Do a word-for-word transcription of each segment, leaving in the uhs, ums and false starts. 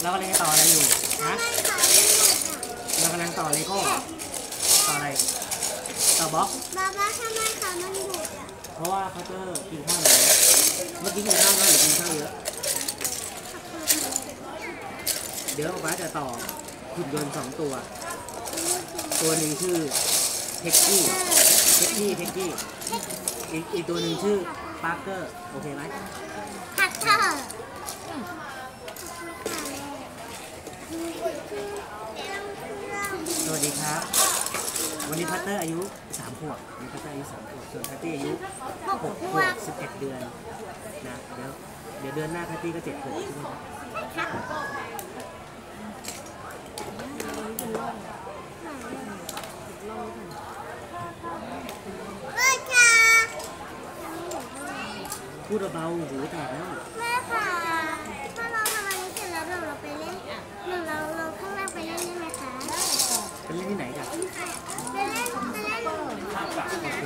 เรากำลังต่ออะไรอยู่ฮะเรากำลังต่อเลโก้ต่ออะไรต่อบล็อกบ้าบ้าทำไมขามันหยุดอ่ะเพราะว่าพัตเตอร์กินข้าวแล้วเมื่อกี้กินข้าวน้อยหรือกินข้าวเยอะเดี๋ยวป้าจะต่อหุ่นยนต์สองตัวตัวหนึ่งชื่อเพ็กกี้เพ็กกี้เพ็กกี้อีกอีกตัวหนึ่งชื่อปาร์เกอร์โอเคไหมพัตเตอร์สวัสดีครับวันนี้พัตเตอร์อายุสามขวบวันนี้พัตเตอร์อายุสามขวบส่วนพัตตี้อายุหกขวบสิบเอ็ดเดือนนะเดี๋ยวเดี๋ยวเดือนหน้าพัตตี้ก็เจ็ดขวบใช่ไหมครับพูดเบาๆหูแตกแล้วแม่ค่ะถ้าเราทำอันนี้เสร็จแล้วเราเราไปเล่นเราเราเราข้างล่างไปเล่นได้ไหมคะไปเล่นที่ไหนกันไปเล่นไปเล่นโอเค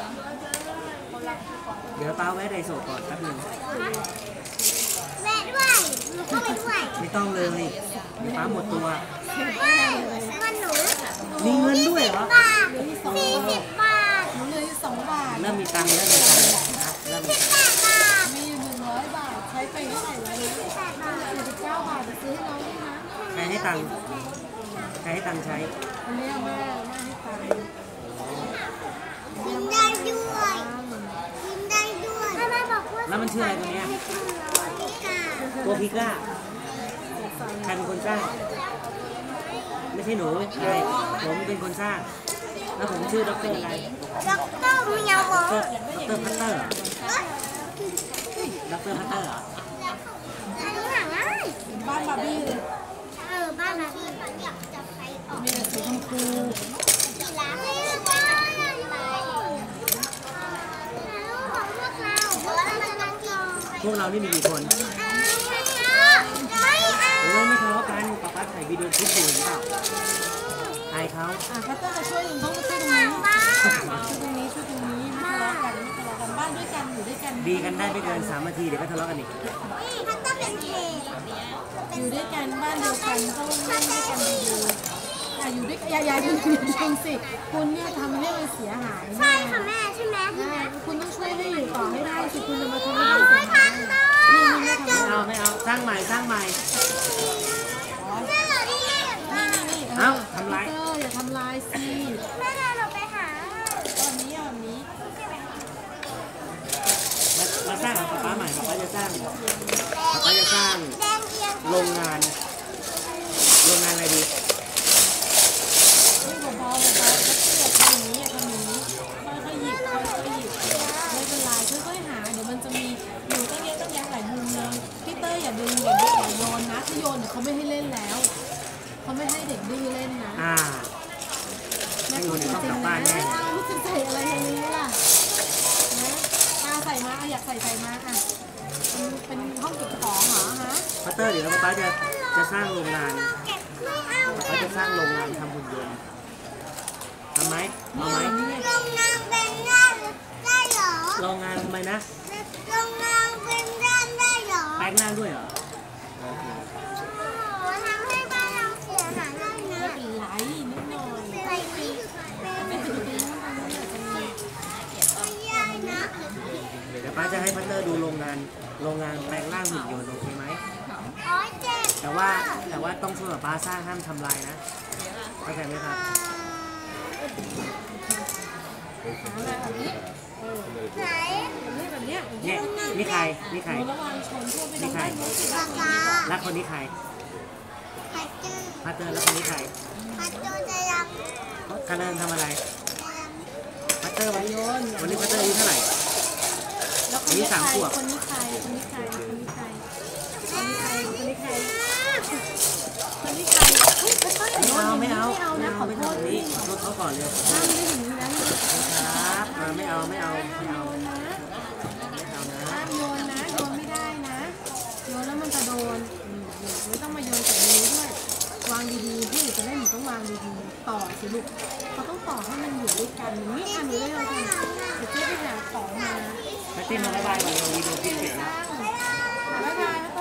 เดี๋ยวป้าแวะไดโซก่อนแป๊บนึงแวะด้วยหนูก็ไปด้วยไม่ต้องเลยเดี๋ยวป้าหมดตัววันหนูมีเงินด้วยเหรอสี่สิบบาทหนูเลยสองบาทเริ่มมีตังค์เริ่มมีตังค์นะเริ่มมีแปดบาทมีหนึ่งร้อยบาทใช้ไปเท่าไหร่แล้วเนี่ยสี่สิบเก้าบาทจะซื้อให้น้องด้วยนะใครให้ตังค์ใครให้ตังค์ใช้อันนี้แม่แม่ให้ตังค์กินได้ด้วยกินได้ด้วยแม่บอกว่าแล้วมันชื่ออะไรตัวเนี้ยตัวพิก้าใครเป็นคนสร้างไม่ใช่หนูใช่ผมเป็นคนสร้างแล้วผมชื่อด็อกเตอร์อะไรด็อกเตอร์มีเอาด็อกเตอร์ด็อกเตอร์พัตเตอร์ด็อกเตอร์พัตเตอร์อันนี้หาง่ายบ้านบาร์บี้เลยเออบ้านบาร์บี้อยากจะไปออกมีแต่สีชมพูร้านไม่ได้บ้านอะไรพวกเรานี่มีกี่คนโอ้ยไม่ทะเลาะกันป๊าป๊าถ่ายวิดีโอคลิปอยู่หรือเปล่าถ่ายเขาอ่ะพัตเตอร์จะช่วยลุงต้องช่วยตรงนี้ช่วยตรงนี้ช่วยตรงนี้ไม่ทะเลาะกันไม่ทะเลาะกันบ้านด้วยกันอยู่ด้วยกันดีกันได้ไม่เกินสามนาทีเดี๋ยวก็ทะเลาะกันอีกพัตเตอร์เป็นเพจอยู่ด้วยกันบ้านเดียวกันต้องเล่นด้วยกันดีๆอย่าอยู่ด้วยอย่าอย่าอยู่จริงสิคุณเนี่ยทำให้มันเสียหายใช่ค่ะแม่ใช่ไหมคุณต้องช่วยให้อยู่ต่อให้ได้สิคุณจะมาทำให้ได้เสียหายไม่เอาไม่เอาสร้างใหม่สร้างใหม่เอ้าทำลายอย่าทำลายสิแม่เราไปหาตอนนี้แบบนี้มาสร้างป๊าป๊าใหม่ป๊าป๊าจะสร้างป๊าป๊าจะสร้างโรงงานโรงงานอะไรดีไม่เบาๆเบาๆก็ทำอย่างนี้ทำอย่างนี้ค่อยๆหยิบค่อยๆหยิบไม่เป็นไรค่อยๆหาเดี๋ยวมันจะมีอยู่ตั้งเยอะตั้งแยะหลายมุมเลยพี่เต้ยอย่าดึงอย่าดึงอย่าโยนนะถ้าโยนเดี๋ยวเขาไม่ให้เล่นแล้วเขาไม่ให้เด็กดื้อเล่นนะอ่าไม่โยนเดี๋ยวต้องกลับบ้านแน่รู้สึกใส่อะไรในนี้ล่ะนะอาใส่มาอยากใส่ใส่มาอ่ะเป็นห้องเก็บของเหรอฮะพัตเตอร์เดี๋ยวป๊าป๊าจะจะสร้างโรงงานป๊าจะสร้างโรงงานทำหุ่นยนต์ทำไหมเอาไหมโรงงานเป็นได้ได้เหรอโรงงานทำไมนะโรงงานเป็นได้ได้เหรอแปลงหน้าด้วยเหรอโอเคทำให้บ้านเราเสียหายได้นะไม่เป็นไรนิดหน่อยไปที่ไม่เป็นไรนะเดี๋ยวป้าจะให้พัตเตอร์ดูโรงงานโรงงานแปลงร่างหุ่นยนต์โอเคไหมแต่ว่าแต่ว่าต้องช่วยป้าสร้างห้ามทำลายนะเข้าใจไหมครับไหนแบบนี้เนี่ยนี่ใครนี่ใครนี่ใครแล้วคนนี้ใครพัตเตอร์แล้วคนนี้ใครพัตเตอร์จะยังคาร์เรนทำอะไรพัตเตอร์วันนี้วันนี้พัตเตอร์อายุเท่าไหร่คนนี้สามขวบคนนี้ใครคนนี้ใครคนนี้ใครคนนี้ใครคนนี้ใครคนนี้ใครไม่เอาไม่เอาไม่เอาไม่ทำนี้ขอโทษเขาก่อนเลยห้ามไม่ถึงนั้นครับไม่เอาไม่เอาไม่เอานะห้ามโยนนะโยนไม่ได้นะโยนแล้วมันจะโดนไม่ต้องมาโยนกับนี้ด้วยวางดีๆพี่จะเล่นหนูต้องวางดีๆต่อสิลูกเขาต้องต่อให้มันอยู่ด้วยกันอย่างนี้อ่ะหนูได้เลยเดี๋ยวเจ๊ไปหาของมาไปเต้นมาบายบายก่อนเลยวิดีโอคลิปเสร็จแล้วบ๊ายบาย